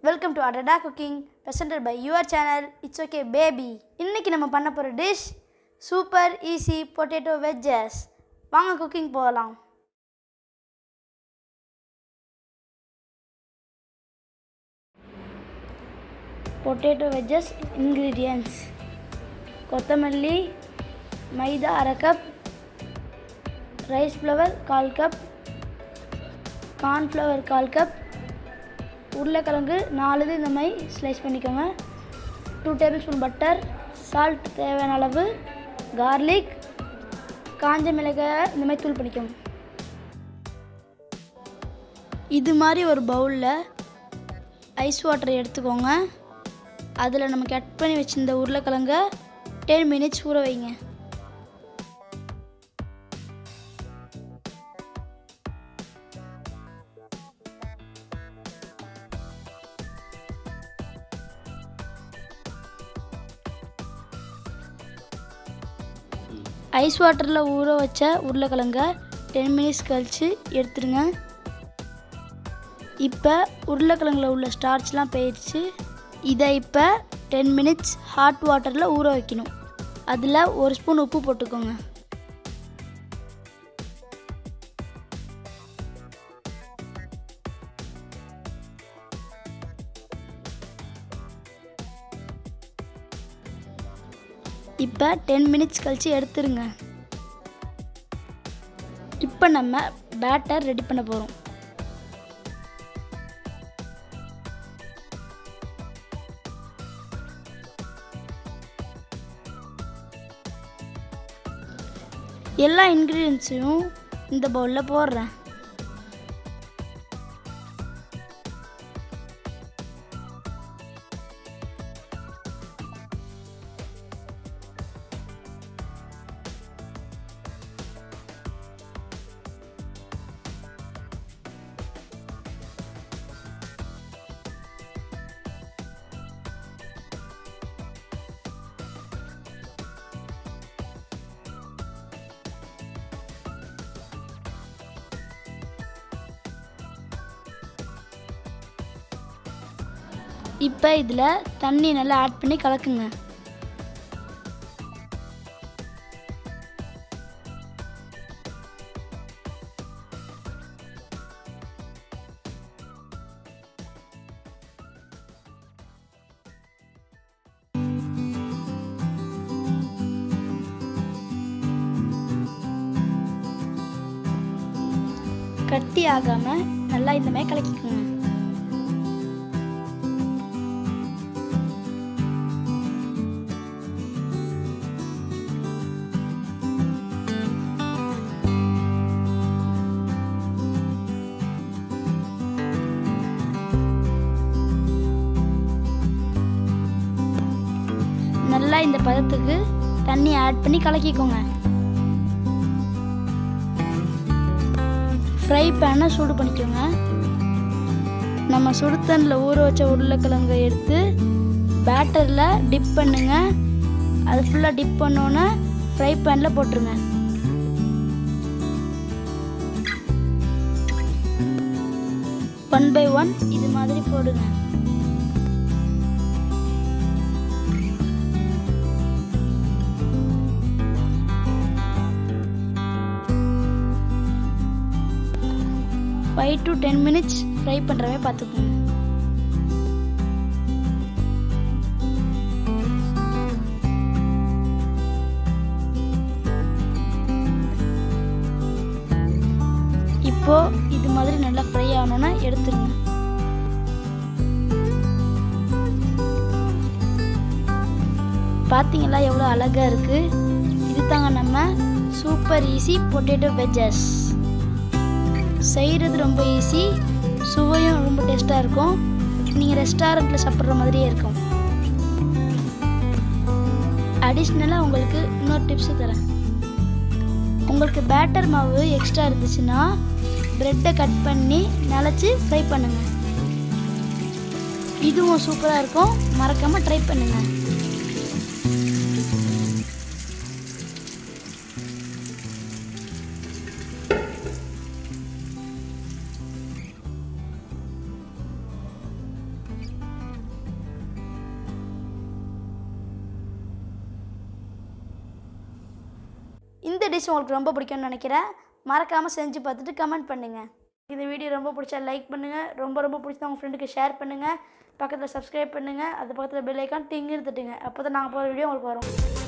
Welcome to Adada Cooking, presented by your channel. It's okay baby. இன்னைக்கு நம்ம பண்ண போற dish super easy potato veggies. வாங்க cooking போகலாம். பொட்டேட்டோ வெஜ்ஜஸ் ingredients: கொத்தமல்லி, maida 1/2 cup, rice flour 1/4 cup, corn flour 1/4 cup, உருளைக்கிழங்கு 4 இந்த மாதிரி ஸ்லைஸ் பண்ணிக்கோங்க, 2 டேபிள்ஸ்பூன் பட்டர், சால்ட் தேவையான அளவு, கார்லிக், காஞ்ச மிளகாய் இந்த மாதிரி தூள் பண்ணிக்கோங்க. இது மாதிரி ஒரு பவுலில் ஐஸ் வாட்டர் எடுத்துக்கோங்க. அதில் நம்ம கட் பண்ணி வச்சுருந்த உருளைக்கிழங்க 10 மினிட்ஸ் ஊற வைங்க. ஐஸ் வாட்டரில் ஊற வச்ச உருளைக்கிழங்க 10 மினிட்ஸ் கழித்து எடுத்துருங்க. இப்போ உருளைக்கிழங்குல உள்ள ஸ்டார்ச்லாம் போயிடுச்சு. இதை இப்போ 10 மினிட்ஸ் ஹாட் வாட்டரில் ஊற வைக்கணும். அதில் 1 ஸ்பூன் உப்பு போட்டுக்கோங்க. இப்போ 10 மினிட்ஸ் கழித்து எடுத்துருங்க. இப்போ நம்ம பேட்டர் ரெடி பண்ண போகிறோம். எல்லா இன்க்ரீடியன்ஸையும் இந்த பவுலில் போடுறேன். இப்போ இதில் தண்ணி நல்லா ஆட் பண்ணி கலக்குங்க. கட்டி ஆகாமல் நல்லா இந்த மாதிரி கலக்கிக்குங்க. நல்லா இந்த பதத்துக்கு தண்ணி ஆட் பண்ணி கலக்கிக்கோங்க. ஃப்ரை பேனை சூடு பண்ணிக்கோங்க. நம்ம சுடுதண்ணில் ஊற வச்ச உருளைக்கிழங்கை எடுத்து பேட்டரில் டிப் பண்ணுங்க. அது ஃபுல்லாக டிப் பண்ணோன்னே ஃப்ரை பேனில் போட்டுருங்க. ஒன் பை ஒன் இது மாதிரி போடுங்க. Five to 10 மினிட்ஸ் ஃப்ரை பண்ணுறவே பார்த்துக்கோங்க. இப்போ இது மாதிரி நல்லா ஃப்ரை ஆகணும்னா எடுத்துருங்க. பார்த்தீங்களா எவ்வளோ அழகாக இருக்குது. இது தாங்க நம்ம சூப்பர் ஈஸி பொட்டேட்டோ வெஜ்ஜஸ். செய்கிறது ரொம்ப ஈஸி, சுவையும் ரொம்ப டேஸ்ட்டாக இருக்கும். நீங்கள் ரெஸ்டாரண்ட்டில் சாப்பிட்ற மாதிரியே இருக்கும். அடிஷ்னலாக உங்களுக்கு இன்னொரு டிப்ஸு தரேன். உங்களுக்கு பேட்டர் மாவு எக்ஸ்ட்ரா இருந்துச்சுன்னா ப்ரெட்டை கட் பண்ணி நினச்சி ஃப்ரை பண்ணுங்கள். இதுவும் சூப்பராக இருக்கும். மறக்காமல் ட்ரை பண்ணுங்கள். இந்த டிஷ் உங்களுக்கு ரொம்ப பிடிக்கும்னு நினைக்கிறேன். மறக்காமல் செஞ்சு பார்த்துட்டு கமெண்ட் பண்ணுங்கள். இந்த வீடியோ ரொம்ப பிடிச்சா லைக் பண்ணுங்கள். ரொம்ப பிடிச்சா உங்கள் ஃப்ரெண்டுக்கு ஷேர் பண்ணுங்கள். பக்கத்தில் சப்ஸ்கிரைப் பண்ணுங்கள். அது பக்கத்தில் பெல் ஐக்கான் டிங்குன்னு தட்டுங்க. அப்போ தான் நாங்கள் போகிற வீடியோ உங்களுக்கு வரும்.